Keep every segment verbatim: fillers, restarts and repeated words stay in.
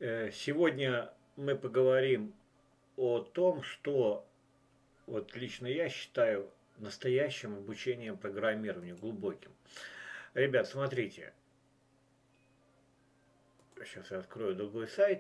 Э, Сегодня мы поговорим о том, что вот лично я считаю настоящим обучением программированию, глубоким. Ребят, смотрите, сейчас я открою другой сайт,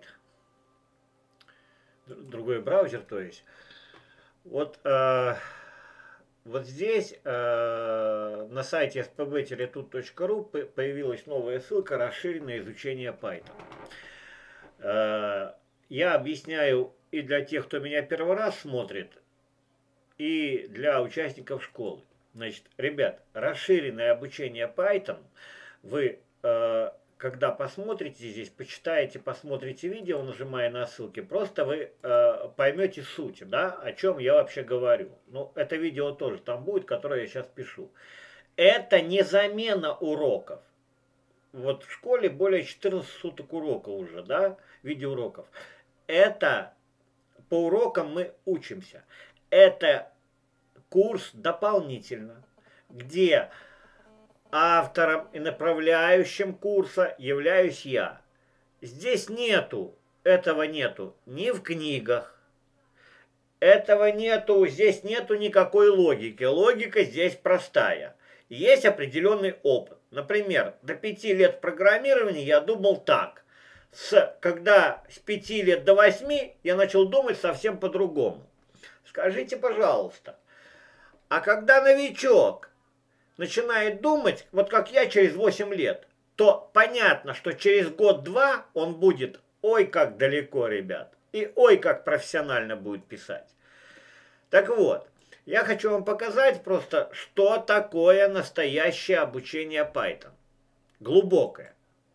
другой браузер, то есть. Вот, э, вот здесь э, на сайте эс пэ бэ телетут точка ру появилась новая ссылка «Расширенное изучение Python». Э, я объясняю и для тех, кто меня первый раз смотрит, и для участников школы. Значит, ребят, расширенное обучение Python, вы, э, когда посмотрите здесь, почитаете, посмотрите видео, нажимая на ссылки, просто вы э, поймете суть, да, о чем я вообще говорю. Ну, это видео тоже там будет, которое я сейчас пишу. Это не замена уроков. Вот в школе более четырнадцати суток урока уже, да, видеоуроков. Это по урокам мы учимся. Это курс дополнительно, где автором и направляющим курса являюсь я. Здесь нету, этого нету ни в книгах, этого нету, здесь нету никакой логики. Логика здесь простая. Есть определенный опыт. Например, до пяти лет программирования я думал так. С, когда с пяти лет до восьми я начал думать совсем по-другому. Скажите, пожалуйста, а когда новичок начинает думать, вот как я через восемь лет, то понятно, что через год-два он будет ой как далеко, ребят, и ой как профессионально будет писать. Так вот, я хочу вам показать просто, что такое настоящее обучение Python. Глубокое.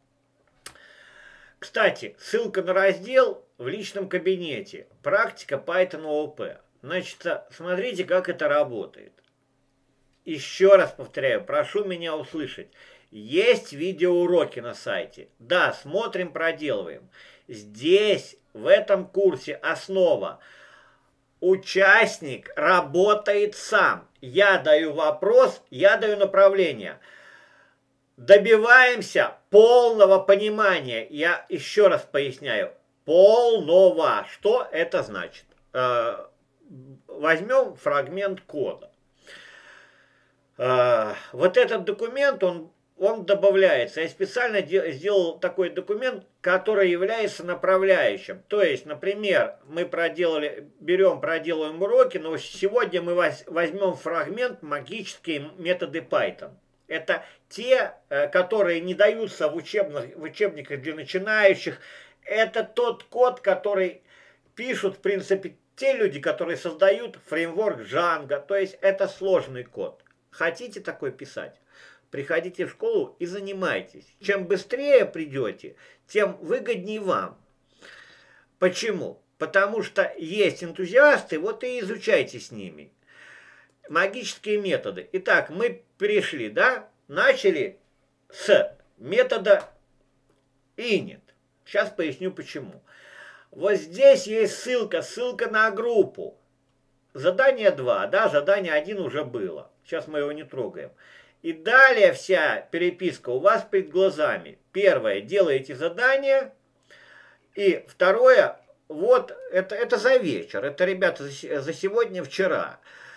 Кстати, ссылка на раздел в личном кабинете. Практика Python о о пэ. Значит, смотрите, как это работает. Еще раз повторяю, прошу меня услышать. Есть видеоуроки на сайте. Да, смотрим, проделываем. Здесь, в этом курсе, основа. Участник работает сам. Я даю вопрос, я даю направление. Добиваемся полного понимания. Я еще раз поясняю. Полного. Что это значит? Возьмем фрагмент кода. Вот этот документ, он, он добавляется. Я специально сделал такой документ, который является направляющим. То есть, например, мы проделали, берем, проделываем уроки, но сегодня мы возьмем фрагмент «Магические методы Python». Это те, которые не даются в, учебных, в учебниках для начинающих. Это тот код, который пишут, в принципе, те люди, которые создают фреймворк Django. То есть это сложный код. Хотите такой писать? Приходите в школу и занимайтесь. Чем быстрее придете, тем выгоднее вам. Почему? Потому что есть энтузиасты, вот и изучайте с ними. Магические методы. Итак, мы перешли, да? Начали с метода init. Сейчас поясню почему. Вот здесь есть ссылка, ссылка на группу. Задание два, да, задание один уже было. Сейчас мы его не трогаем. И далее вся переписка у вас перед глазами. Первое, делаете задание. И второе, вот, это, это за вечер. Это, ребята, за, за сегодня, вчера.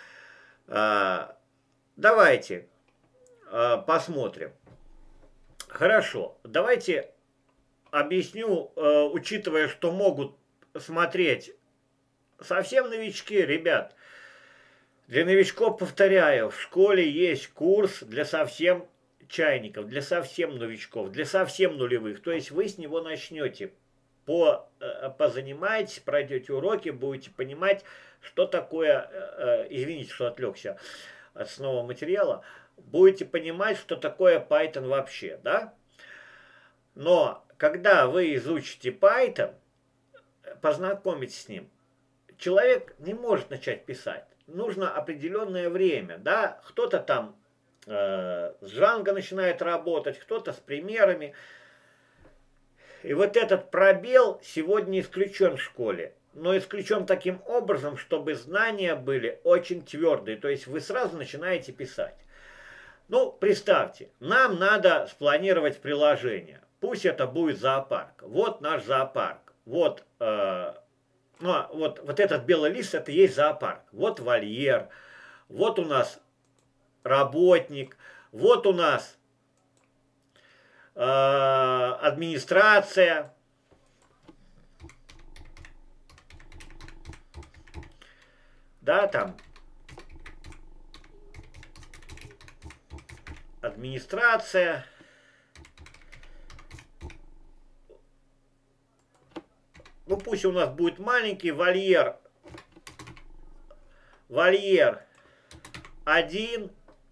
А, давайте а, посмотрим. Хорошо, давайте объясню, а, учитывая, что могут смотреть совсем новички, ребят. Для новичков, повторяю, в школе есть курс для совсем чайников, для совсем новичков, для совсем нулевых. То есть вы с него начнете, по, позанимаетесь, пройдете уроки, будете понимать, что такое, извините, что отвлекся от основного материала, будете понимать, что такое Python вообще, да? Но когда вы изучите Python, познакомитесь с ним, человек не может начать писать. Нужно определенное время, да, кто-то там э, с Django начинает работать, кто-то с примерами. И вот этот пробел сегодня исключен в школе. Но исключен таким образом, чтобы знания были очень твердые. То есть вы сразу начинаете писать. Ну, представьте, нам надо спланировать приложение. Пусть это будет зоопарк. Вот наш зоопарк. вот, э, ну, а вот, вот этот белый лист, это и есть зоопарк. Вот вольер, вот у нас работник, вот у нас э, администрация. Да, там администрация. Ну пусть у нас будет маленький вольер. Вольер один.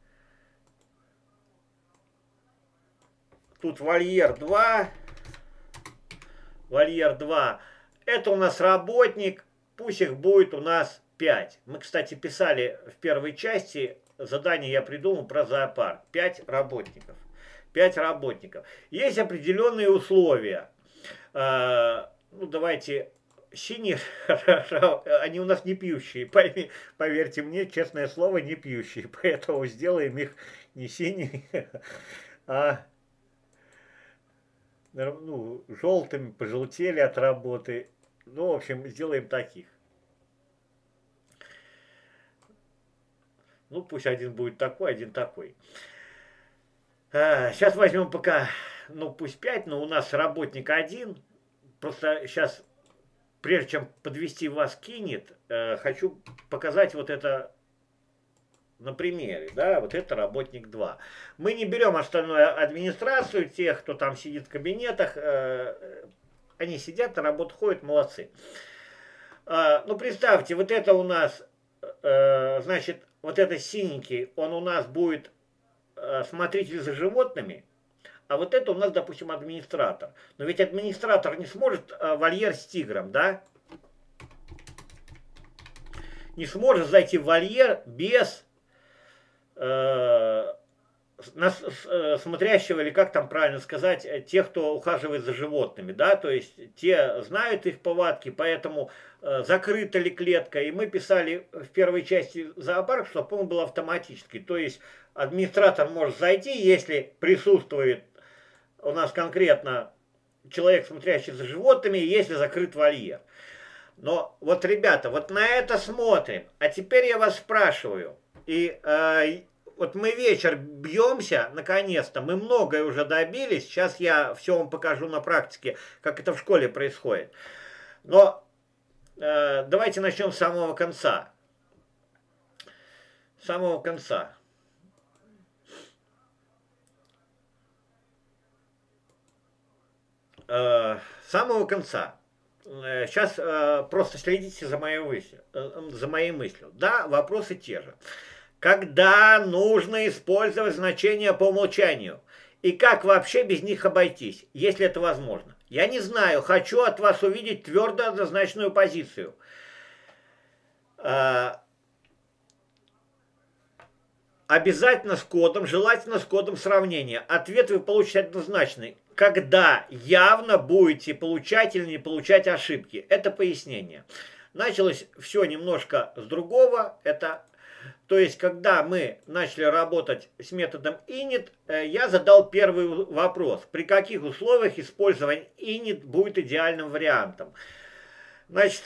Тут вольер два. Вольер два. Это у нас работник. Пусть их будет у нас пять. Мы, кстати, писали в первой части, задание я придумал про зоопарк. пять работников. пять работников. Есть определенные условия. Ну, давайте, синие, они у нас не пьющие. Поверьте мне, честное слово, не пьющие. Поэтому сделаем их не синие, а ну, желтыми, пожелтели от работы. Ну, в общем, сделаем таких. Ну, пусть один будет такой, один такой. А, сейчас возьмем пока, ну, пусть пять, но у нас работник один. Просто сейчас, прежде чем подвести вас к инит, э, хочу показать вот это на примере. Да, вот это работник два. Мы не берем остальную администрацию, тех, кто там сидит в кабинетах. Э, они сидят, на работу ходят, молодцы. Э, ну, представьте, вот это у нас, э, значит, вот это синенький, он у нас будет э, смотритель за животными. А вот это у нас, допустим, администратор. Но ведь администратор не сможет э, вольер с тигром, да? Не сможет зайти в вольер без э, нас, э, смотрящего, или как там правильно сказать, тех, кто ухаживает за животными, да? То есть те знают их повадки, поэтому э, закрыта ли клетка. И мы писали в первой части зоопарк, чтобы он был автоматический. То есть администратор может зайти, если присутствует у нас конкретно человек, смотрящий за животными, если закрыт вольер. Но вот, ребята, вот на это смотрим. А теперь я вас спрашиваю. И э, вот мы вечер бьемся, наконец-то. Мы многое уже добились. Сейчас я все вам покажу на практике, как это в школе происходит. Но э, давайте начнем с самого конца. С самого конца. С самого конца. Сейчас э, просто следите за моей мыслью, э, за моей мыслью. Да, вопросы те же. Когда нужно использовать значения по умолчанию? И как вообще без них обойтись, если это возможно? Я не знаю, хочу от вас увидеть твердо однозначную позицию. Э, обязательно с кодом, желательно с кодом сравнения. Ответ вы получите однозначный. Когда явно будете получать или не получать ошибки. Это пояснение. Началось все немножко с другого. Это, то есть, когда мы начали работать с методом init, я задал первый вопрос. При каких условиях использование init будет идеальным вариантом? Значит,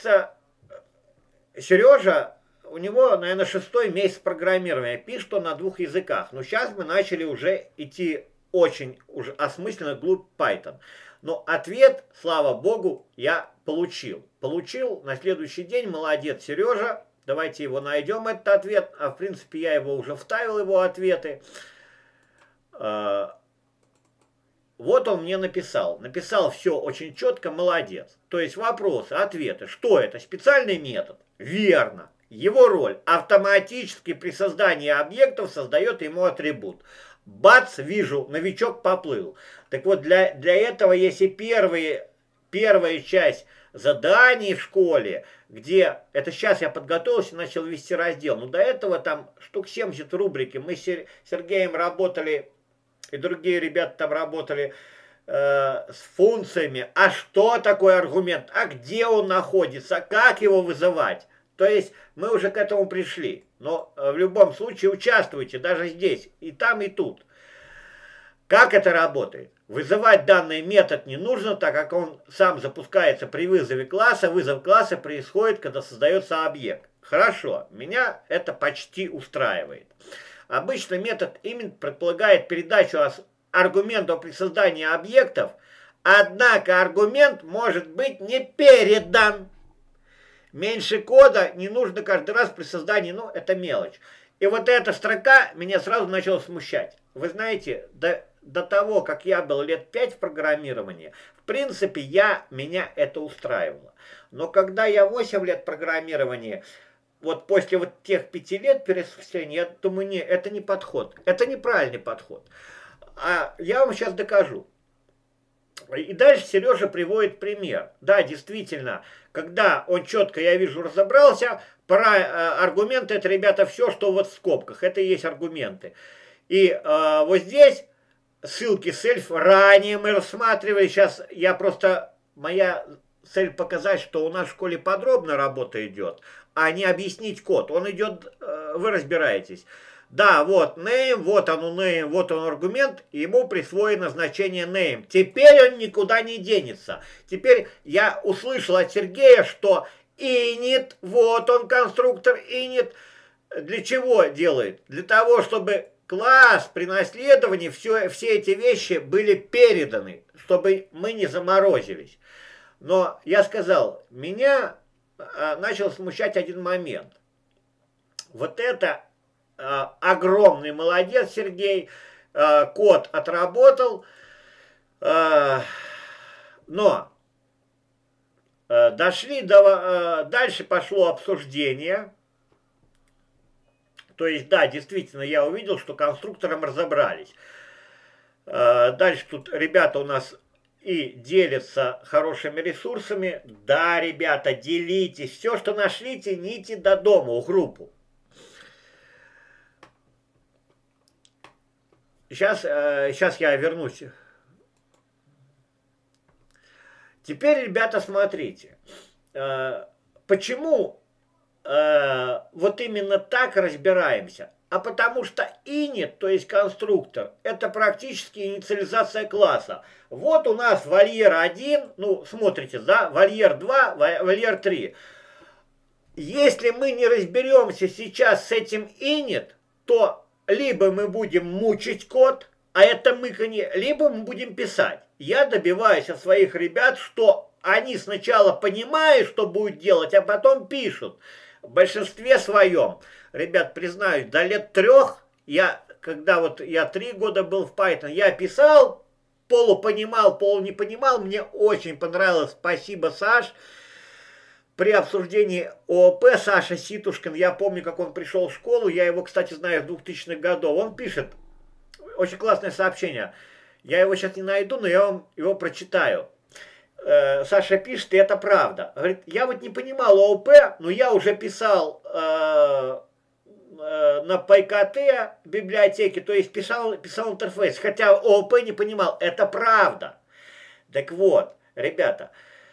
Сережа, у него, наверное, шестой месяц программирования. Пишет он на двух языках. Но сейчас мы начали уже идти очень уже осмысленно вглубь Python. Но ответ, слава богу, я получил. Получил на следующий день. Молодец, Сережа. Давайте его найдем, этот ответ. А в принципе я его уже вставил, его ответы. Вот он мне написал. Написал все очень четко, молодец. То есть вопросы, ответы. Что это? Специальный метод? Верно. Его роль. Автоматически при создании объектов создает ему атрибут. Бац, вижу, новичок поплыл. Так вот, для, для этого есть и первые, первая часть заданий в школе, где, это сейчас я подготовился и начал вести раздел, но до этого там штук семьдесят рубрики. Мы с Сергеем работали, и другие ребята там работали э, с функциями. А что такое аргумент? А где он находится? Как его вызывать? То есть мы уже к этому пришли. Но в любом случае участвуйте, даже здесь, и там, и тут. Как это работает? Вызывать данный метод не нужно, так как он сам запускается при вызове класса. Вызов класса происходит, когда создается объект. Хорошо, меня это почти устраивает. Обычно метод imint предполагает передачу аргументов при создании объектов, однако аргумент может быть не передан. Меньше кода не нужно каждый раз при создании, ну это мелочь. И вот эта строка меня сразу начала смущать. Вы знаете, до, до того, как я был лет пять в программировании, в принципе, я, меня это устраивало. Но когда я восемь лет программирования, вот после вот тех пяти лет переосмысления, я думаю, не, это не подход. Это неправильный подход. А я вам сейчас докажу. И дальше Сережа приводит пример. Да, действительно, когда он четко, я вижу, разобрался, пора, э, аргументы это, ребята, все, что вот в скобках, это и есть аргументы. И э, вот здесь ссылки self ранее мы рассматривали, сейчас я просто, моя цель показать, что у нас в школе подробно работа идет, а не объяснить код. Он идет, э, вы разбираетесь. Да, вот name, вот он name, вот он аргумент, и ему присвоено значение name. Теперь он никуда не денется. Теперь я услышал от Сергея, что init, вот он конструктор init, для чего делает? Для того, чтобы класс при наследовании, все, все эти вещи были переданы, чтобы мы не заморозились. Но я сказал, меня а, начал смущать один момент. Вот это огромный молодец Сергей, код отработал, но дошли до, дальше пошло обсуждение, то есть да, действительно я увидел, что конструктором разобрались. Дальше тут ребята у нас и делятся хорошими ресурсами, да, ребята, делитесь, все, что нашли, тяните до дома, в группу. Сейчас, сейчас я вернусь. Теперь, ребята, смотрите. Почему вот именно так разбираемся? А потому что init, то есть конструктор, это практически инициализация класса. Вот у нас вольер один, ну, смотрите, да, вольер два, вольер три. Если мы не разберемся сейчас с этим init, то либо мы будем мучить код, а это мыканье, либо мы будем писать. Я добиваюсь от своих ребят, что они сначала понимают, что будут делать, а потом пишут. В большинстве своем, ребят, признаюсь, до лет трех, я, когда вот я три года был в Python, я писал, полупонимал, полу не понимал, мне очень понравилось, спасибо, Саш. При обсуждении ООП Саша Ситушкин, я помню, как он пришел в школу, я его, кстати, знаю с двухтысячных годов, он пишет, очень классное сообщение, я его сейчас не найду, но я вам его прочитаю. Э, Саша пишет, и это правда. Говорит, я вот не понимал ООП, но я уже писал э, э, на PyKT библиотеке, то есть писал, писал интерфейс, хотя ООП не понимал, это правда. Так вот, ребята,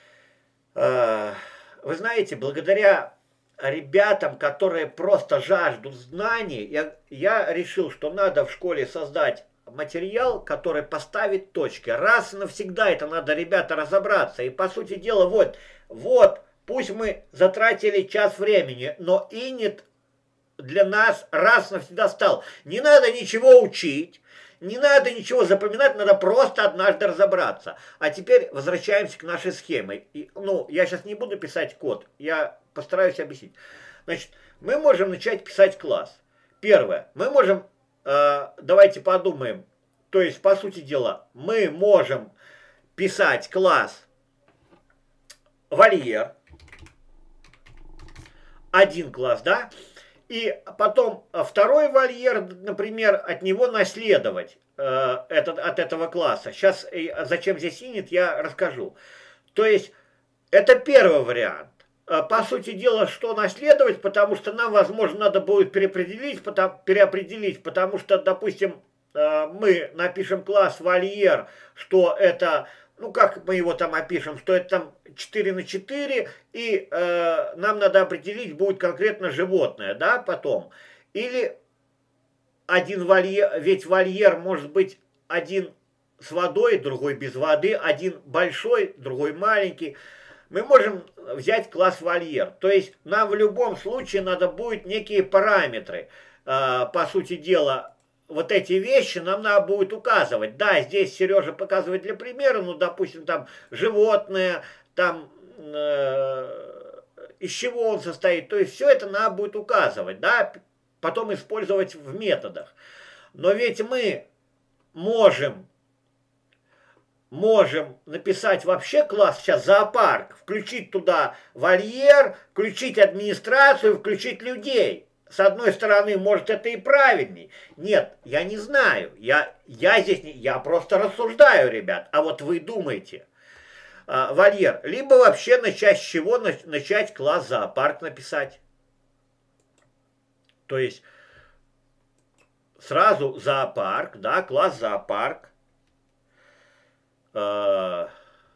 э, вы знаете, благодаря ребятам, которые просто жаждут знаний, я, я решил, что надо в школе создать материал, который поставит точки. Раз и навсегда это надо, ребята, разобраться. И по сути дела, вот, вот, пусть мы затратили час времени, но init для нас раз и навсегда стал. Не надо ничего учить. Не надо ничего запоминать, надо просто однажды разобраться. А теперь возвращаемся к нашей схеме. И, ну, я сейчас не буду писать код, я постараюсь объяснить. Значит, мы можем начать писать класс. Первое, мы можем, э, давайте подумаем, то есть, по сути дела, мы можем писать класс вольер, один класс, да? И потом второй вольер, например, от него наследовать э, этот, от этого класса. Сейчас зачем здесь init, я расскажу. То есть это первый вариант. По сути дела, что наследовать, потому что нам, возможно, надо будет переопределить, потому, переопределить, потому что, допустим, э, мы напишем класс вольер, что это... Ну, как мы его там опишем, что это там четыре на четыре, и э, нам надо определить, будет конкретно животное, да, потом. Или один вольер, ведь вольер может быть один с водой, другой без воды, один большой, другой маленький. Мы можем взять класс вольер. То есть нам в любом случае надо будет некие параметры. По сути дела, вот эти вещи нам надо будет указывать. Да, здесь Сережа показывает для примера, ну, допустим, там животное, там э, из чего он состоит. То есть все это надо будет указывать, да, потом использовать в методах. Но ведь мы можем, можем написать вообще класс сейчас зоопарк, включить туда вольер, включить администрацию, включить людей. С одной стороны, может, это и правильней. Нет, я не знаю. Я, я здесь не, я просто рассуждаю, ребят. А вот вы думаете. А, вольер. Либо вообще начать с чего? Начать класс зоопарк написать. То есть сразу зоопарк, да, класс зоопарк. Animal,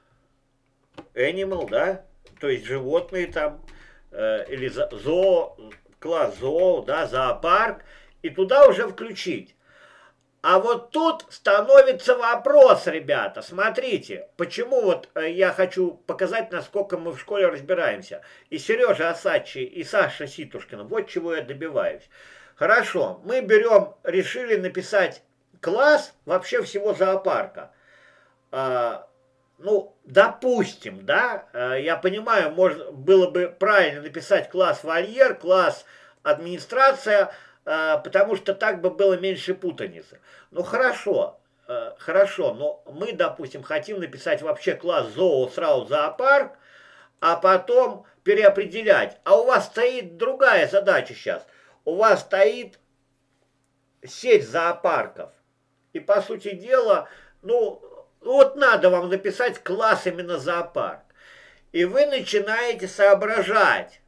да, то есть животные там, или зоо, класс зоо, да, зоопарк, и туда уже включить. А вот тут становится вопрос, ребята, смотрите, почему вот я хочу показать, насколько мы в школе разбираемся. И Сережа Осадчий, и Саша Ситушкина, вот чего я добиваюсь. Хорошо, мы берем, решили написать класс вообще всего зоопарка. А, ну, допустим, да, я понимаю, можно было бы правильно написать класс вольер, класс администрация, потому что так бы было меньше путаницы. Ну, хорошо, хорошо, но мы, допустим, хотим написать вообще класс зоо, сразу зоопарк, а потом переопределять. А у вас стоит другая задача сейчас. У вас стоит сеть зоопарков. И, по сути дела, ну, вот надо вам написать класс именно зоопарк. И вы начинаете соображать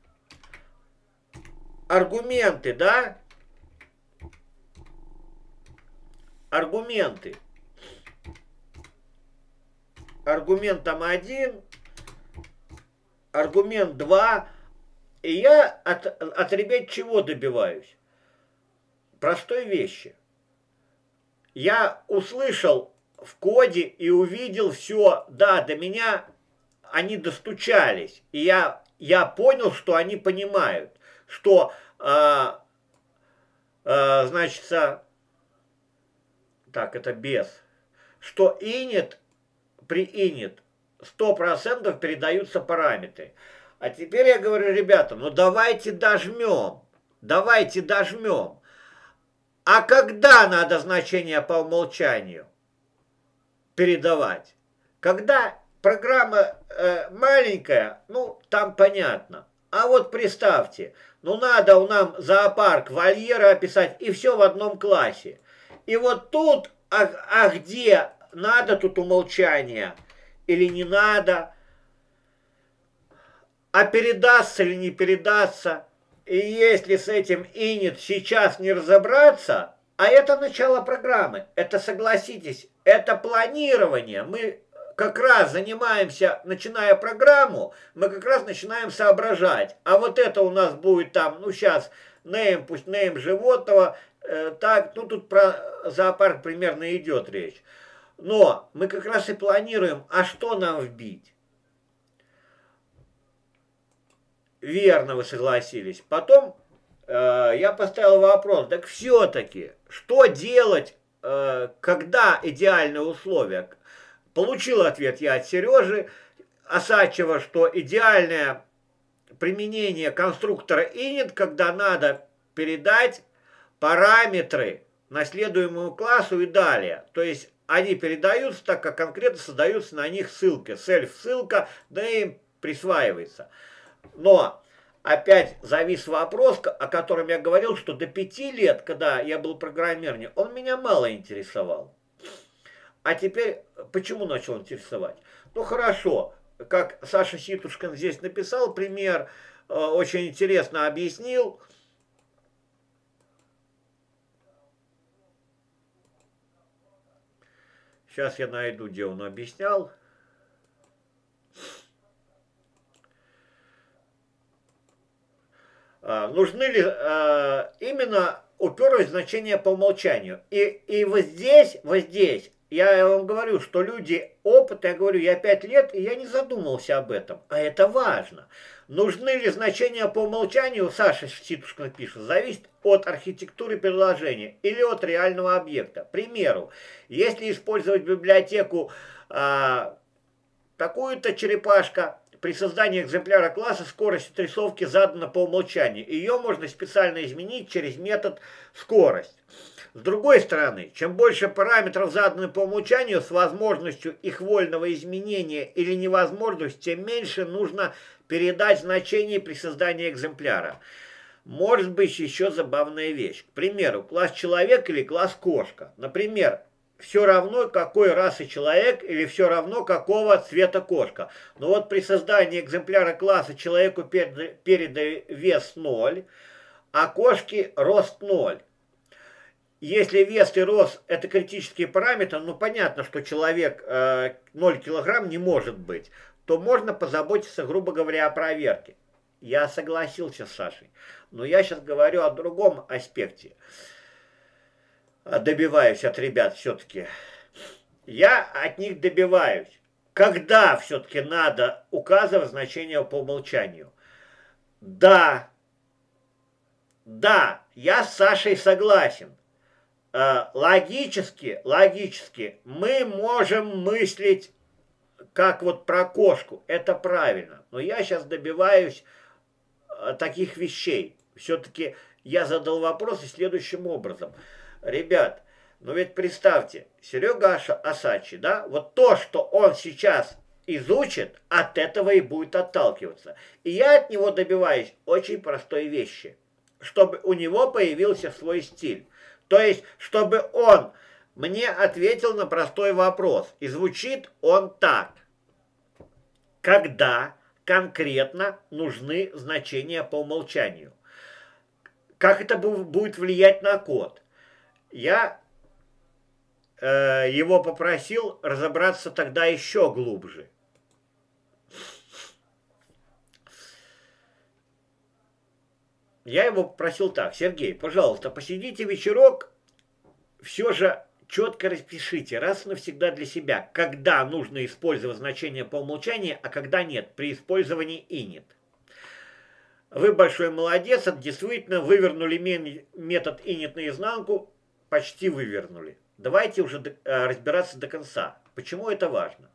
аргументы, да? Аргументы. Аргумент там один, аргумент два. И я от, от ребят чего добиваюсь? Простой вещи. Я услышал в коде и увидел все, да, до меня они достучались. И я, я понял, что они понимают, что, а, а, значит, так, это без, что init, при init сто процентов передаются параметры. А теперь я говорю, ребята, ну давайте дожмем, давайте дожмем. А когда надо значение по умолчанию передавать? Когда программа э, маленькая, ну, там понятно. А вот представьте, ну, надо у нам зоопарк, вольеры описать, и все в одном классе. И вот тут, а, а где надо тут умолчание или не надо? А передастся или не передастся? И если с этим init сейчас не разобраться, а это начало программы, это, согласитесь, это планирование. Мы как раз занимаемся, начиная программу, мы как раз начинаем соображать. А вот это у нас будет там, ну сейчас, name, пусть name животного, э, так, ну тут про зоопарк примерно идет речь. Но мы как раз и планируем, а что нам вбить? Верно, вы согласились. Потом э, я поставил вопрос, так все-таки, что делать, э, когда идеальные условия? Получил ответ я от Сережи Осадчева, что идеальное применение конструктора init, когда надо передать параметры наследуемому классу и далее. То есть они передаются, так как конкретно создаются на них ссылки. Self-ссылка, да им присваивается. Но опять завис вопрос, о котором я говорил, что до пяти лет, когда я был программером, он меня мало интересовал. А теперь почему начал интересовать? Ну хорошо, как Саша Ситушкин здесь написал пример, очень интересно объяснил. Сейчас я найду, где он объяснял. Нужны ли именно уперлось значение по умолчанию. И, и вот здесь, вот здесь Я вам говорю, что люди опыт, я говорю, я пять лет, и я не задумывался об этом. А это важно. Нужны ли значения по умолчанию, Саша Ситушкина пишет, зависит от архитектуры приложения или от реального объекта. К примеру, если использовать библиотеку а, такую-то черепашка, при создании экземпляра класса скорость отрисовки задана по умолчанию. Ее можно специально изменить через метод скорость. С другой стороны, чем больше параметров заданы по умолчанию с возможностью их вольного изменения или невозможностью, тем меньше нужно передать значений при создании экземпляра. Может быть еще забавная вещь. К примеру, класс человек или класс кошка. Например, все равно какой расы человек или все равно какого цвета кошка. Но вот при создании экземпляра класса человеку передан вес ноль, а кошке рост ноль. Если вес и рост это критические параметры, ну понятно, что человек э, ноль килограмм не может быть, то можно позаботиться, грубо говоря, о проверке. Я согласился с Сашей, но я сейчас говорю о другом аспекте. Добиваюсь от ребят все-таки. Я от них добиваюсь. Когда все-таки надо указывать значение по умолчанию? Да, да, я с Сашей согласен. Логически, логически мы можем мыслить как вот про кошку. Это правильно. Но я сейчас добиваюсь таких вещей. Все-таки я задал вопросы следующим образом. Ребят, ну ведь представьте, Серега Асачи, да, вот то, что он сейчас изучит, от этого и будет отталкиваться. И я от него добиваюсь очень простой вещи. Чтобы у него появился свой стиль. То есть, чтобы он мне ответил на простой вопрос. И звучит он так. Когда конкретно нужны значения по умолчанию? Как это будет влиять на код? Я э, его попросил разобраться тогда еще глубже. Я его попросил так: Сергей, пожалуйста, посидите вечерок, все же четко распишите раз и навсегда для себя, когда нужно использовать значение по умолчанию, а когда нет, при использовании init. Вы большой молодец, действительно вывернули метод init наизнанку, почти вывернули. Давайте уже разбираться до конца. Почему это важно?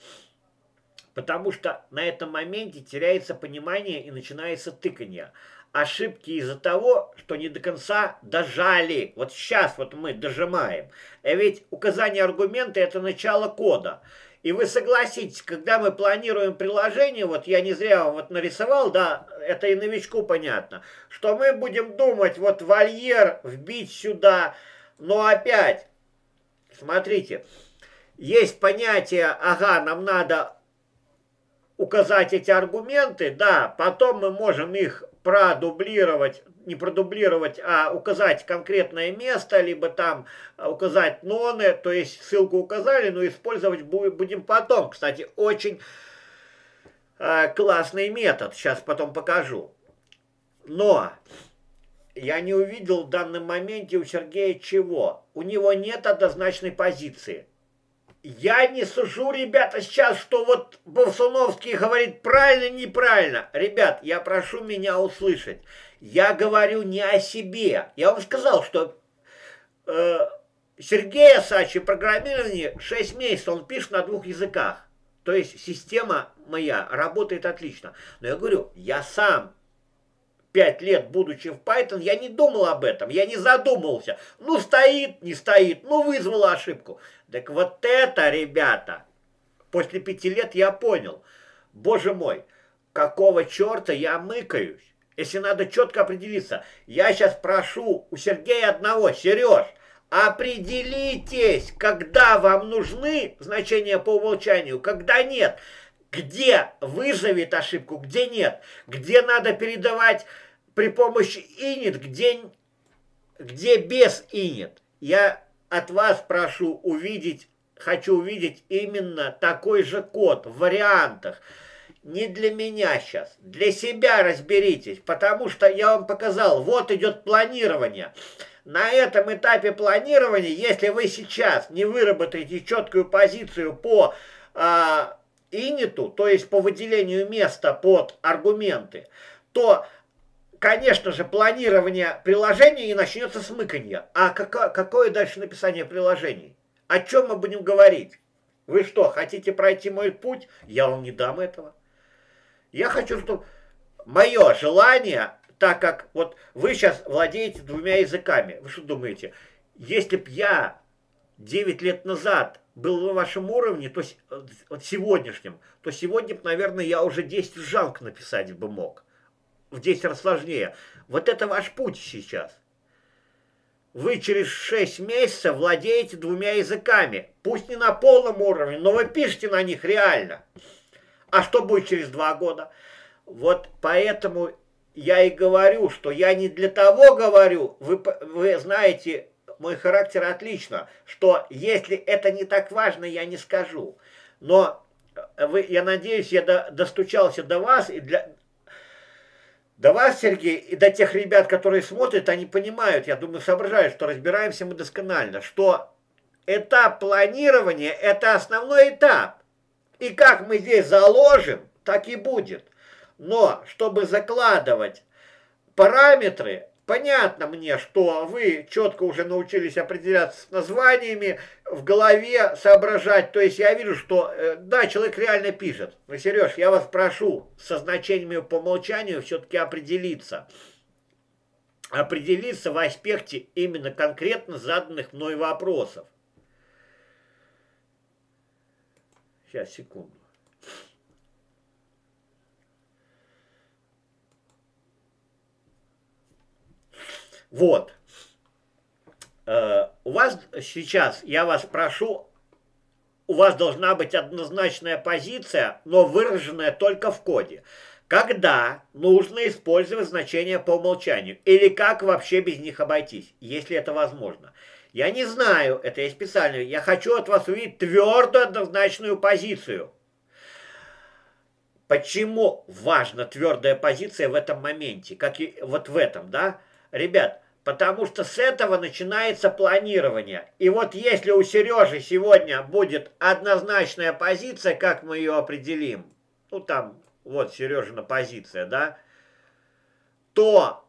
Потому что на этом моменте теряется понимание и начинается тыканье. Ошибки из-за того, что не до конца дожали. Вот сейчас вот мы дожимаем. А ведь указание аргумента это начало кода. И вы согласитесь, когда мы планируем приложение, вот я не зря вот нарисовал, да, это и новичку понятно, что мы будем думать, вот вольер вбить сюда, но опять, смотрите, есть понятие, ага, нам надо указать эти аргументы, да, потом мы можем их продублировать, не продублировать, а указать конкретное место, либо там указать ноны, то есть ссылку указали, но использовать будем потом. Кстати, очень э, классный метод, сейчас потом покажу. Но я не увидел в данном моменте у Сергея чего. У него нет однозначной позиции. Я не сужу, ребята, сейчас, что вот Болсуновский говорит правильно, неправильно. Ребят, я прошу меня услышать. Я говорю не о себе. Я вам сказал, что э, Сергей Асачи программирование шесть месяцев, он пишет на двух языках. То есть система моя работает отлично. Но я говорю, я сам пять лет, будучи в Python, я не думал об этом, я не задумывался. Ну, стоит, не стоит, ну, вызвала ошибку. Так вот это, ребята, после пяти лет я понял. Боже мой, какого черта я мыкаюсь? Если надо четко определиться. Я сейчас прошу у Сергея одного: Сереж, определитесь, когда вам нужны значения по умолчанию, когда нет. Где вызовет ошибку, где нет. Где надо передавать при помощи init, где, где без init. Я от вас прошу увидеть, хочу увидеть именно такой же код в вариантах. Не для меня сейчас, для себя разберитесь, потому что я вам показал, вот идет планирование. на этом этапе планирования, если вы сейчас не выработаете четкую позицию по э, иниту, то есть по выделению места под аргументы, то, конечно же, планирование приложения и начнется смыканье. А какое, какое дальше написание приложений? О чем мы будем говорить? Вы что, хотите пройти мой путь? Я вам не дам этого. Я хочу, чтобы мое желание, так как вот вы сейчас владеете двумя языками, вы что думаете, если б я девять лет назад был на вашем уровне, то вот сегодняшнем, то сегодня, наверное, я уже десять жанк написать бы мог. В десять раз сложнее. Вот это ваш путь сейчас. Вы через шесть месяцев владеете двумя языками. Пусть не на полном уровне, но вы пишете на них реально. А что будет через два года? Вот поэтому я и говорю, что я не для того говорю, вы, вы знаете, мой характер отлично, что если это не так важно, я не скажу. Но вы, я надеюсь, я до, достучался до вас, и для, до вас, Сергей, и до тех ребят, которые смотрят, они понимают, я думаю, соображают, что разбираемся мы досконально, что этап планирования – это основной этап. И как мы здесь заложим, так и будет. Но чтобы закладывать параметры, понятно мне, что вы четко уже научились определяться с названиями, в голове соображать. То есть я вижу, что да, человек реально пишет. Но, Сереж, я вас прошу со значениями по умолчанию все-таки определиться. Определиться в аспекте именно конкретно заданных мной вопросов. Сейчас, секунду. Вот. Э, у вас сейчас, я вас прошу, у вас должна быть однозначная позиция, но выраженная только в коде. Когда нужно использовать значения по умолчанию? Или как вообще без них обойтись, если это возможно? Я не знаю, это я специально, я хочу от вас увидеть твердую однозначную позицию. Почему важна твердая позиция в этом моменте, как и вот в этом, да? Ребят, потому что с этого начинается планирование. И вот если у Сережи сегодня будет однозначная позиция, как мы ее определим, ну там вот Сережина позиция, да, то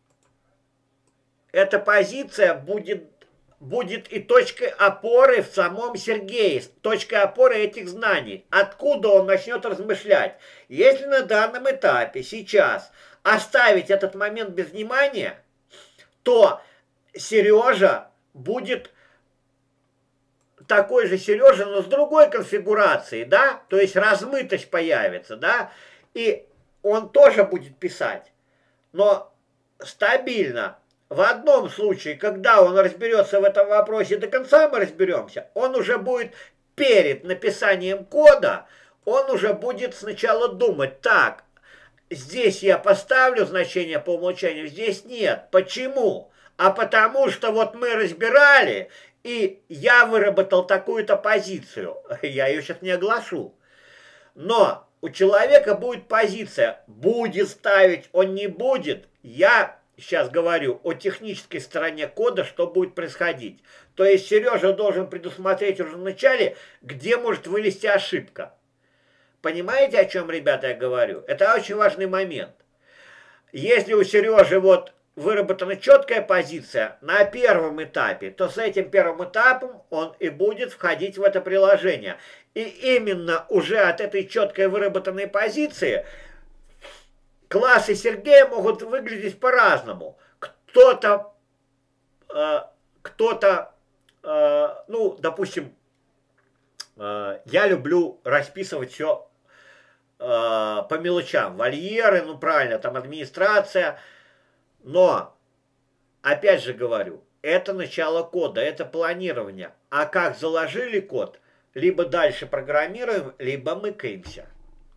эта позиция будет, будет и точкой опоры в самом Сергее, точкой опоры этих знаний. Откуда он начнет размышлять? Если на данном этапе сейчас оставить этот момент без внимания, то Сережа будет такой же Сережа, но с другой конфигурацией, да, то есть размытость появится, да, и он тоже будет писать, но стабильно. В одном случае, когда он разберется в этом вопросе, до конца мы разберемся, он уже будет перед написанием кода, он уже будет сначала думать, так, здесь я поставлю значение по умолчанию, здесь нет. Почему? А потому что вот мы разбирали, и я выработал такую-то позицию. Я ее сейчас не оглашу. Но у человека будет позиция. Будет ставить, он не будет. Я сейчас говорю о технической стороне кода, что будет происходить. То есть Сережа должен предусмотреть уже в начале, где может вылезти ошибка. Понимаете, о чем, ребята, я говорю? Это очень важный момент. Если у Сережи вот выработана четкая позиция на первом этапе, то с этим первым этапом он и будет входить в это приложение. И именно уже от этой четкой выработанной позиции классы Сергея могут выглядеть по-разному. Кто-то, э, кто-то, э, ну, допустим, э, я люблю расписывать все по мелочам, вольеры, ну правильно, там администрация, но, опять же говорю, это начало кода, это планирование, а как заложили код, либо дальше программируем, либо мыкаемся.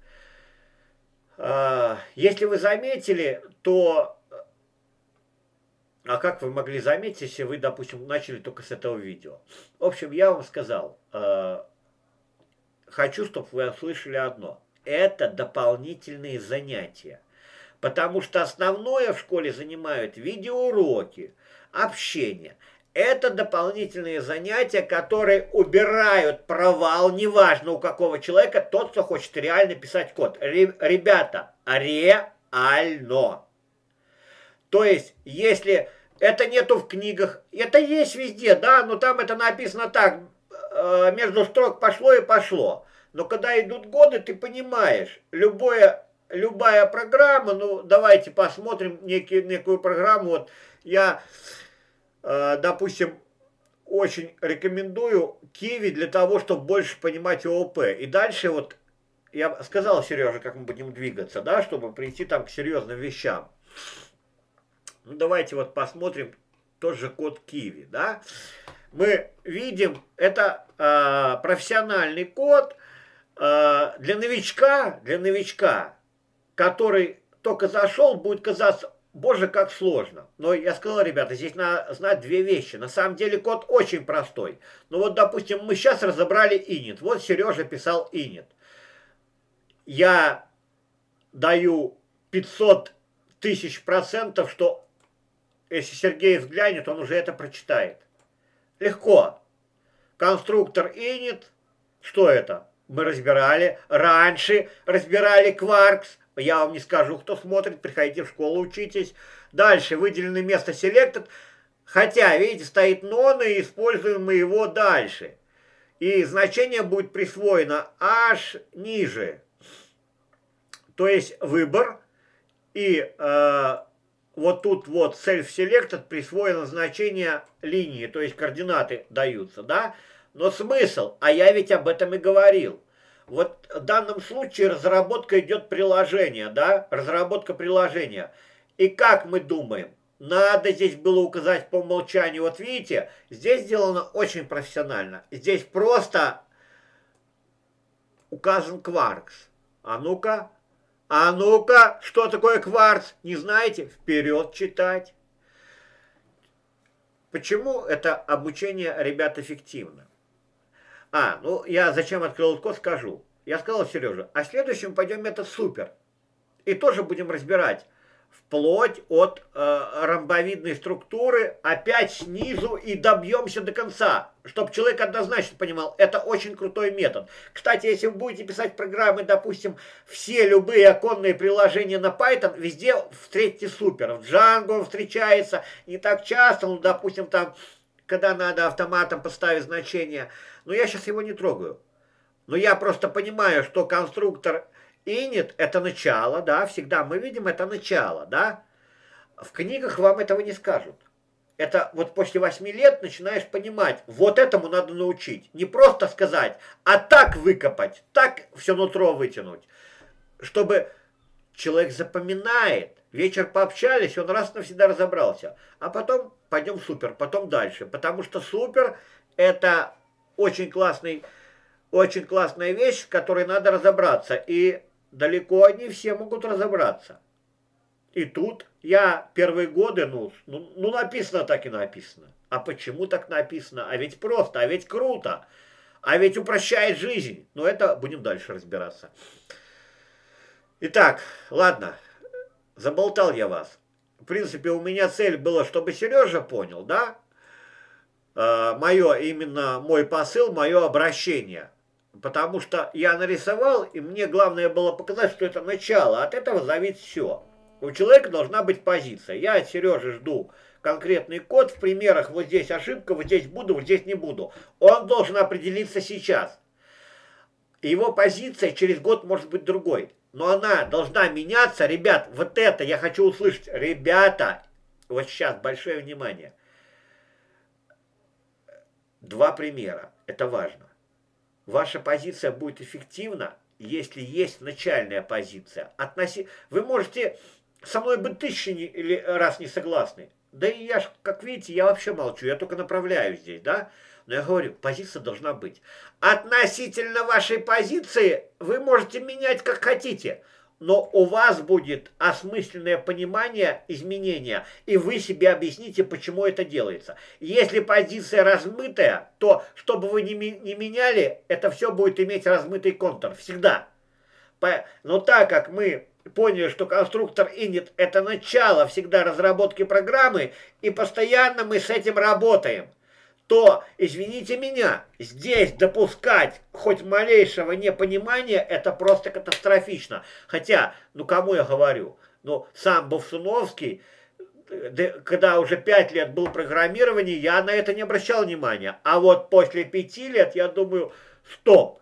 Если вы заметили, то, а как вы могли заметить, если вы, допустим, начали только с этого видео? В общем, я вам сказал, хочу, чтобы вы услышали одно. Это дополнительные занятия. Потому что основное в школе занимают видеоуроки. Общение. Это дополнительные занятия, которые убирают провал, неважно у какого человека, тот, кто хочет реально писать код. Ребята, реально. То есть, если это нету в книгах, это есть везде, да, но там это написано так, между строк пошло и пошло. Но когда идут годы, ты понимаешь, любое, любая программа, ну давайте посмотрим некий, некую программу, вот я, допустим, очень рекомендую Киви для того, чтобы больше понимать ООП. И дальше вот, я сказал Сереже, как мы будем двигаться, да, чтобы прийти там к серьезным вещам. Ну, давайте вот посмотрим тот же код Киви, да. Мы видим, это э, профессиональный код э, для новичка, для новичка, который только зашел, будет казаться, боже, как сложно. Но я сказал, ребята, здесь надо знать две вещи. На самом деле код очень простой. Ну вот, допустим, мы сейчас разобрали init. Вот Сережа писал init. Я даю пятьсот тысяч процентов, что если Сергей взглянет, он уже это прочитает. Легко. Конструктор init. Что это? Мы разбирали. Раньше разбирали Quarks. Я вам не скажу, кто смотрит. Приходите в школу, учитесь. Дальше выделенное место selected. Хотя, видите, стоит non, и используем мы его дальше. И значение будет присвоено аж ниже. То есть выбор. И э, вот тут вот self-selected присвоено значение линии, то есть координаты даются, да? Но смысл, а я ведь об этом и говорил. Вот в данном случае разработка идет приложения, да? Разработка приложения. И как мы думаем? Надо здесь было указать по умолчанию. Вот видите, здесь сделано очень профессионально. Здесь просто указан Quarks. А ну-ка. А ну-ка, что такое кварц? Не знаете? Вперед читать. Почему это обучение, ребят, эффективно? А, ну я зачем открыл этот код, скажу. Я сказал Сереже, а следующим пойдем метод супер. И тоже будем разбирать. Вплоть от э, ромбовидной структуры, опять снизу и добьемся до конца. Чтобы человек однозначно понимал, это очень крутой метод. Кстати, если вы будете писать программы, допустим, все любые оконные приложения на Python, везде встретите супер. В Django он встречается не так часто, ну, допустим, там, когда надо автоматом поставить значение. Но я сейчас его не трогаю. Но я просто понимаю, что конструктор init это начало, да, всегда мы видим это начало, да. В книгах вам этого не скажут. Это вот после восьми лет начинаешь понимать, вот этому надо научить. Не просто сказать, а так выкопать, так все нутро вытянуть. Чтобы человек запоминает, вечер пообщались, он раз навсегда разобрался. А потом пойдем супер, потом дальше. Потому что супер это очень классный, очень классная вещь, в которой надо разобраться. И далеко не все могут разобраться. И тут я первые годы, ну, ну, ну написано так и написано. А почему так написано? А ведь просто, а ведь круто. А ведь упрощает жизнь. Но это будем дальше разбираться. Итак, ладно. Заболтал я вас. В принципе, у меня цель была, чтобы Сережа понял, да? Э, мое, именно мой посыл, мое обращение. Потому что я нарисовал, и мне главное было показать, что это начало. От этого зависит все. У человека должна быть позиция. Я от Сережи жду конкретный код. В примерах вот здесь ошибка, вот здесь буду, вот здесь не буду. Он должен определиться сейчас. Его позиция через год может быть другой. Но она должна меняться. Ребят, вот это я хочу услышать. Ребята, вот сейчас большое внимание. Два примера. Это важно. Ваша позиция будет эффективна, если есть начальная позиция. Относи... Вы можете со мной быть тысячи раз не согласны. Да и я, как видите, я вообще молчу, я только направляю здесь, да? Но я говорю, позиция должна быть. Относительно вашей позиции вы можете менять как хотите. Но у вас будет осмысленное понимание изменения, и вы себе объясните, почему это делается. Если позиция размытая, то, чтобы вы не, не меняли, это все будет иметь размытый контур. Всегда. Но так как мы поняли, что конструктор init это начало всегда разработки программы, и постоянно мы с этим работаем, то, извините меня, здесь допускать хоть малейшего непонимания, это просто катастрофично. Хотя, ну кому я говорю, ну сам Бовсуновский, когда уже пять лет был программирование, я на это не обращал внимания. А вот после пяти лет я думаю, стоп.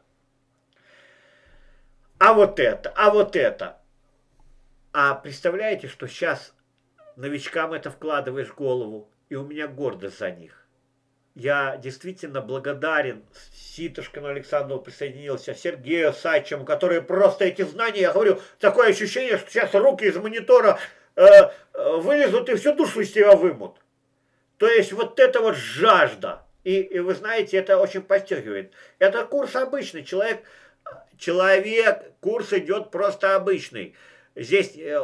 А вот это, а вот это. А представляете, что сейчас новичкам это вкладываешь в голову, и у меня гордость за них. Я действительно благодарен Ситушкину Александру присоединился, Сергею Сачему, которые просто эти знания, я говорю, такое ощущение, что сейчас руки из монитора э, вылезут и всю душу из тебя вымут. То есть вот это вот жажда. И, и вы знаете, это очень подстегивает. Это курс обычный. Человек, человек, курс идет просто обычный. Здесь э,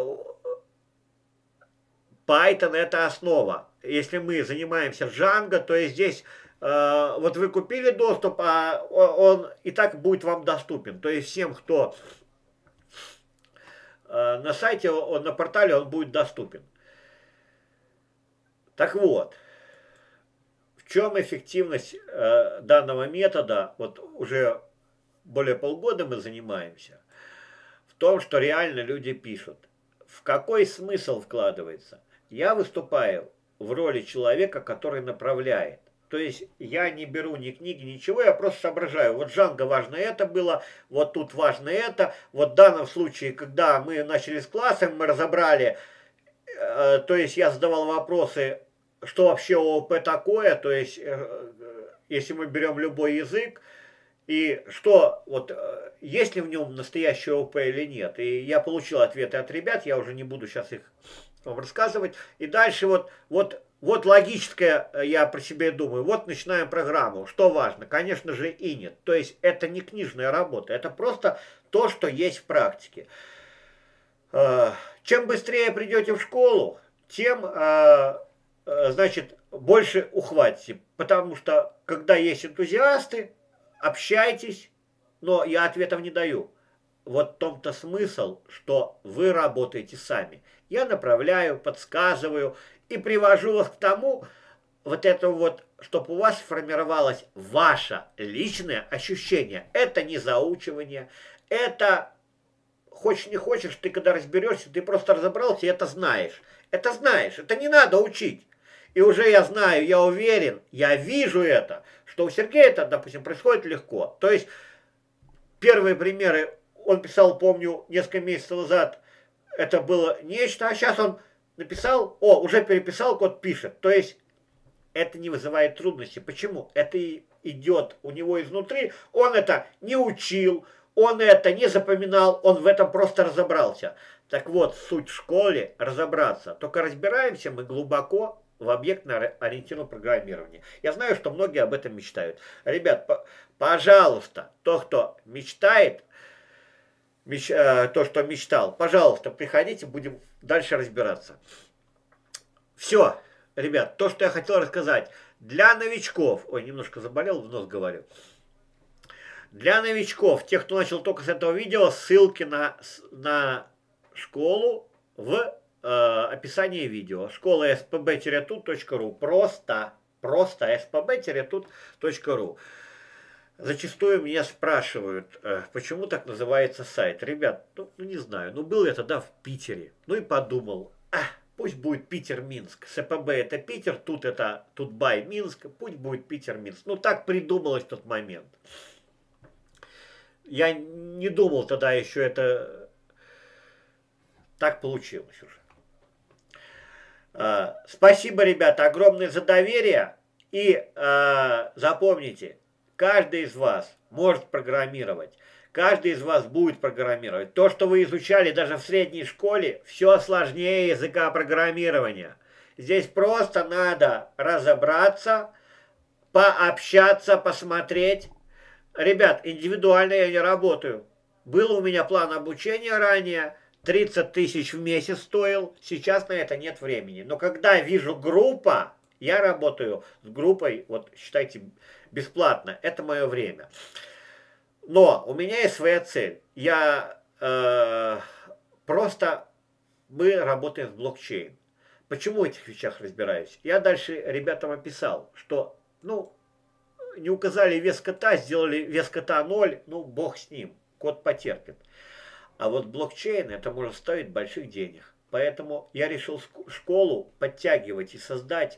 Python это основа. Если мы занимаемся Django, то есть здесь э, вот вы купили доступ, а он и так будет вам доступен. То есть всем, кто э, на сайте, он, на портале, он будет доступен. Так вот, в чем эффективность э, данного метода? Вот уже более полгода мы занимаемся. В том, что реально люди пишут. В какой смысл вкладывается? Я выступаю в роли человека, который направляет. То есть я не беру ни книги, ничего, я просто соображаю. Вот Django важно это было, вот тут важно это. Вот в данном случае, когда мы начали с классом, мы разобрали, э, то есть я задавал вопросы, что вообще ООП такое, то есть э, если мы берем любой язык, и что, вот, есть ли в нем настоящий ООП или нет. И я получил ответы от ребят, я уже не буду сейчас их вам рассказывать. И дальше вот, вот, вот логическое, я про себя думаю, вот начинаем программу. Что важно? Конечно же init. То есть это не книжная работа, это просто то, что есть в практике. Чем быстрее придете в школу, тем, значит, больше ухватите. Потому что, когда есть энтузиасты, общайтесь, но я ответов не даю. Вот в том-то смысл, что вы работаете сами. Я направляю, подсказываю и привожу вас к тому, вот это вот, чтобы у вас сформировалось ваше личное ощущение. Это не заучивание, это, хочешь не хочешь, ты когда разберешься, ты просто разобрался и это знаешь. Это знаешь, это не надо учить. И уже я знаю, я уверен, я вижу это, что у Сергея это, допустим, происходит легко. То есть первые примеры он писал, помню, несколько месяцев назад, это было нечто, а сейчас он написал, о, уже переписал, код пишет. То есть это не вызывает трудностей. Почему? Это идет у него изнутри, он это не учил, он это не запоминал, он в этом просто разобрался. Так вот, суть в школе разобраться. Только разбираемся мы глубоко в объектно-ориентированном программировании. Я знаю, что многие об этом мечтают. Ребят, пожалуйста, то, кто мечтает, меч, э, то, что мечтал, пожалуйста, приходите, будем дальше разбираться. Все, ребят, то, что я хотел рассказать. Для новичков, ой, немножко заболел, в нос говорю. Для новичков, тех, кто начал только с этого видео, ссылки на, на школу в э, описании видео. Школа эс пэ бэ тут точка ру. Просто, просто эс пэ бэ тут точка ру. Зачастую меня спрашивают, э, почему так называется сайт. Ребят, ну, ну не знаю, ну был я тогда в Питере. Ну и подумал, а, пусть будет Питер-Минск. эс пэ бэ это Питер, тут это Тутбай Минск, пусть будет Питер-Минск. Ну так придумалось в тот момент. Я не думал тогда еще это... Так получилось уже. А, спасибо, ребята, огромное за доверие. И а, запомните, каждый из вас может программировать. Каждый из вас будет программировать. То, что вы изучали даже в средней школе, все сложнее языка программирования. Здесь просто надо разобраться, пообщаться, посмотреть. Ребят, индивидуально я не работаю. Был у меня план обучения ранее. тридцать тысяч в месяц стоил. Сейчас на это нет времени. Но когда вижу группа, я работаю с группой, вот считайте, бесплатно. Это мое время. Но у меня есть своя цель. Я э, просто мы работаем с блокчейн. Почему в этих вещах разбираюсь? Я дальше ребятам описал, что, ну, не указали вес кота, сделали вес кота ноль, ну, бог с ним, кот потерпит. А вот блокчейн, это может стоить больших денег. Поэтому я решил школу подтягивать и создать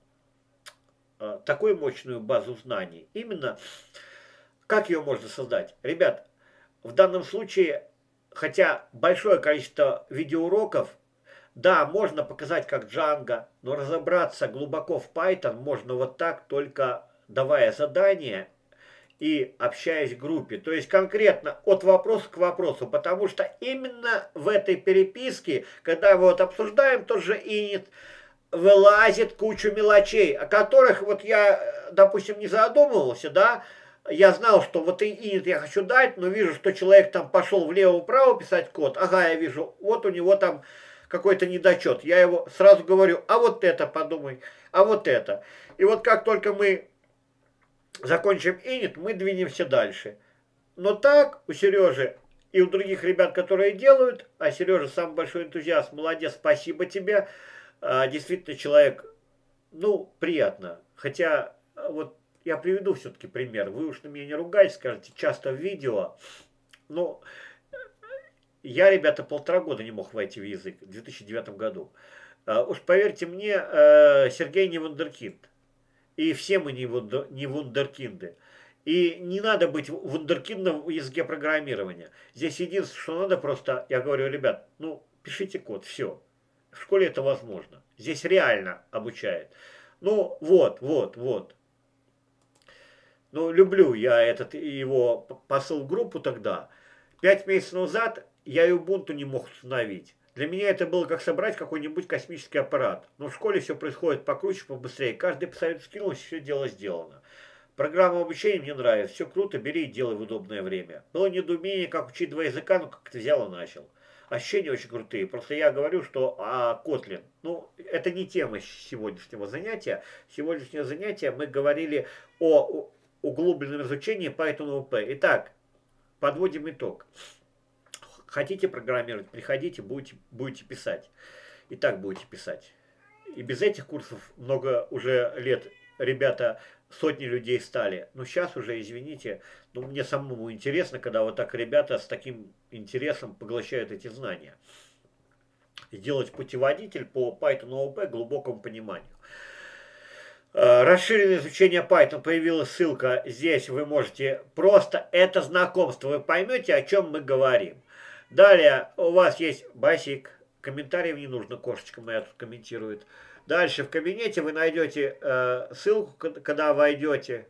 э, такую мощную базу знаний. Именно, как ее можно создать? Ребят, в данном случае, хотя большое количество видеоуроков, да, можно показать как Django, но разобраться глубоко в Python можно вот так, только давая задания и общаясь в группе. То есть конкретно от вопроса к вопросу. Потому что именно в этой переписке, когда мы вот обсуждаем, тот же инит, вылазит кучу мелочей, о которых вот я, допустим, не задумывался, да. Я знал, что вот инит я хочу дать, но вижу, что человек там пошел влево-вправо писать код. Ага, я вижу, вот у него там какой-то недочет. Я его сразу говорю, а вот это подумай, а вот это. И вот как только мы закончим инит, мы двинемся дальше. Но так у Сережи и у других ребят, которые делают, а Сережа самый большой энтузиаст, молодец, спасибо тебе. А, действительно человек, ну, приятно. Хотя, вот я приведу все-таки пример. Вы уж на меня не ругайте, скажете, часто в видео. Но я, ребята, полтора года не мог войти в язык, в две тысячи девятом году. А, уж поверьте мне, Сергей не вундеркинд. И все мы не, вундер, не вундеркинды. И не надо быть вундеркиндом в языке программирования. Здесь единственное, что надо просто, я говорю, ребят, ну, пишите код, все. В школе это возможно. Здесь реально обучают. Ну, вот, вот, вот. Ну, люблю я этот его посыл в группу тогда. Пять месяцев назад я и Ubuntu не мог установить. Для меня это было как собрать какой-нибудь космический аппарат. Но в школе все происходит покруче, побыстрее. Каждый по совету скинулся, все дело сделано. Программа обучения мне нравится. Все круто, бери и делай в удобное время. Было недоумение, как учить два языка, но как-то взял и начал. Ощущения очень крутые. Просто я говорю, что а, Kotlin, ну, это не тема сегодняшнего занятия. Сегодняшнее занятие мы говорили о углубленном изучении Python о пэ. Итак, подводим итог. Хотите программировать, приходите, будете, будете писать. И так будете писать. И без этих курсов много уже лет ребята, сотни людей стали. Но сейчас уже, извините, ну, мне самому интересно, когда вот так ребята с таким интересом поглощают эти знания. Сделать путеводитель по Python о пэ глубокому пониманию. Расширенное изучение Python, появилась ссылка здесь, вы можете просто это знакомство, вы поймете, о чем мы говорим. Далее у вас есть басик, комментариев не нужно, кошечка моя тут комментирует. Дальше в кабинете вы найдете э, ссылку, когда войдете.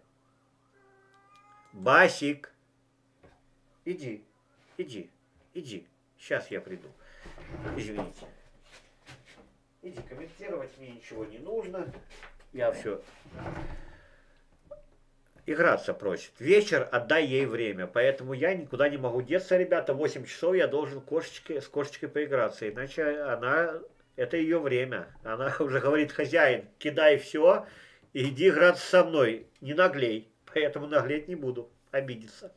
Басик, иди, иди, иди, сейчас я приду, извините. Иди, комментировать мне ничего не нужно. Я все. Играться просит. Вечер, отдай ей время. Поэтому я никуда не могу деться, ребята. восемь часов я должен кошечке, с кошечкой поиграться. Иначе она, это ее время. Она уже говорит, хозяин, кидай все и иди играться со мной. Не наглей. Поэтому наглеть не буду. Обидеться.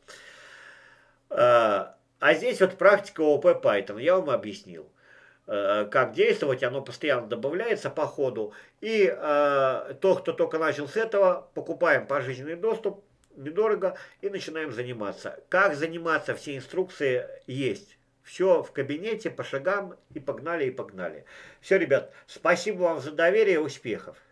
А, а здесь вот практика о пэ Python. Я вам объяснил, как действовать, оно постоянно добавляется по ходу. И э, то, кто только начал с этого, покупаем пожизненный доступ, недорого, и начинаем заниматься. Как заниматься, все инструкции есть. Все в кабинете, по шагам, и погнали, и погнали. Все, ребят, спасибо вам за доверие, успехов.